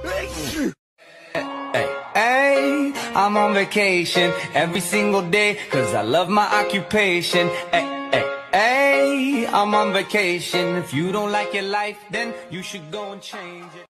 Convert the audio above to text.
Hey, I'm on vacation every single day, 'cause I love my occupation. Hey, I'm on vacation. If you don't like your life, then you should go and change it.